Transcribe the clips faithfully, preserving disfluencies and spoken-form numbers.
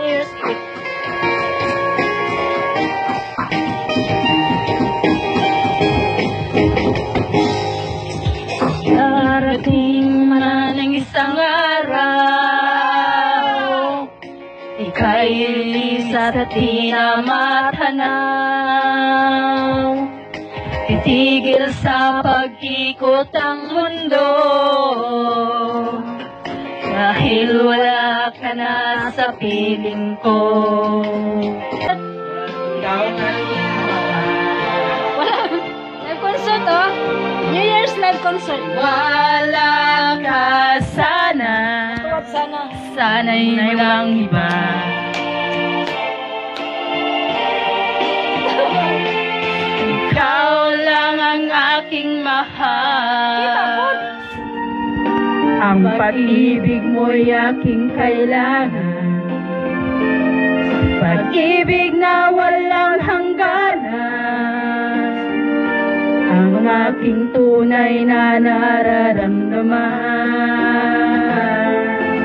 Year's Eve. Darating man ang isang araw, ika'y lilis at di na matanaw. Titigil sa pag-ikot ang mundo, dahil wala ka na sa piling ko. Wala. Live concert, oh. New Year's live concert. Wala ka sana. Sana. Sana'y walang iba. Ikaw lang ang aking mahal. Ang pag-ibig mo'y aking kailangan. Pag-ibig na walang hangganan, ang aking tunay na nararamdaman.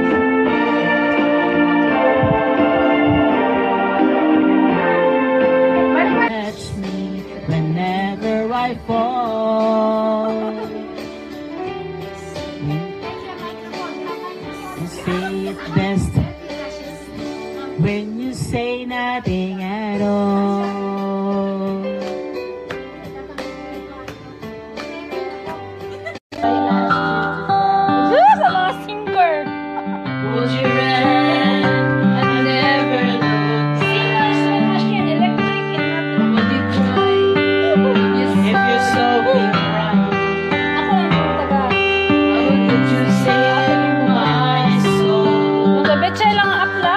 Catch me whenever I fall. You say it best when you say nothing at all. Sa mga singer. Would you run and never look? Singers with machine, electric and nothing. Would you cry if you saw me cry? Ako ang taga. How could you say my soul? Magabetsa lang ang apla.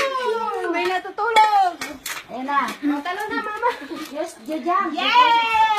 Talo na, mama. Yes, jajam. Yay!